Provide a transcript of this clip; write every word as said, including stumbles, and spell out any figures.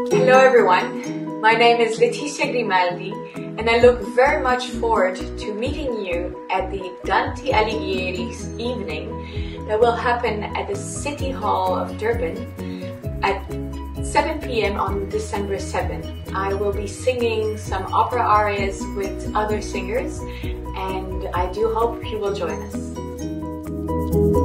Hello everyone, my name is Laetitia Grimaldi and I look very much forward to meeting you at the Dante Alighieri's evening that will happen at the City Hall of Durban at seven p m on December seventh. I will be singing some opera arias with other singers and I do hope you will join us.